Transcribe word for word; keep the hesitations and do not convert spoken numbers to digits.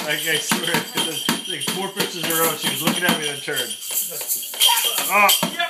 Like, I swear, it's like four pitches in a row. She was looking at me and turned. Oh, yep.